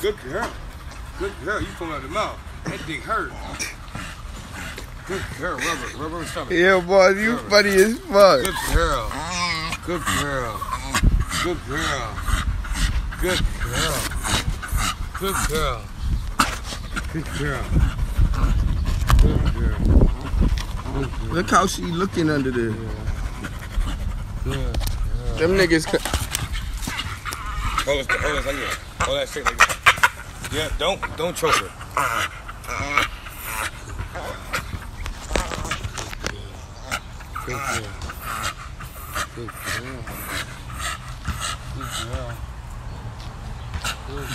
Good girl. Good girl. You pulling out the mouth. That dick hurt. Good girl. Rubber and stomach. Yeah, boy, you funny as fuck. Good girl. Good girl. Good girl. Good girl. Good girl. Good girl. Good girl. Look how she looking under there. Good. Them niggas. Hold it like that. Hold that shit like that. Yeah, don't choke her. Good girl. Good girl. Good girl.